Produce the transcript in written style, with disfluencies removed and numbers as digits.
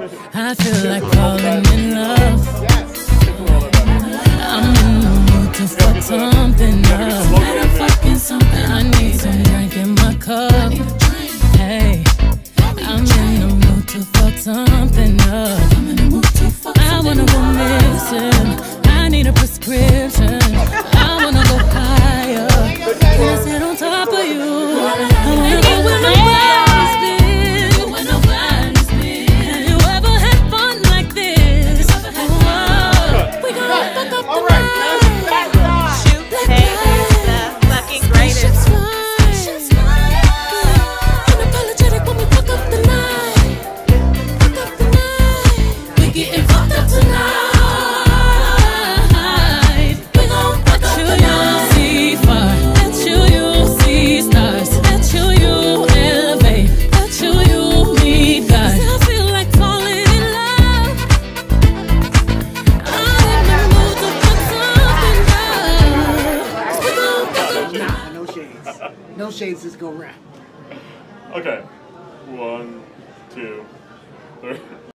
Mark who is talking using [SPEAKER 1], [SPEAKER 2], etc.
[SPEAKER 1] I feel like falling in love. I'm in the mood to fuck something up. I need some drink in my cup. Hey, I'm in the mood to fuck something up. I wanna go missing. I need a prescription. I wanna go higher. Wanna sit on top of you. I wanna go where nobody's been. Have you ever had fun like this? Oh, we gonna fuck up the night.
[SPEAKER 2] Shoot, hey, the fucking greatest.
[SPEAKER 1] Unapologetic when we fuck up the night. Fuck up the night. We getting fucked up tonight.
[SPEAKER 3] No shades, just go rap.
[SPEAKER 4] Okay. 1, 2, 3.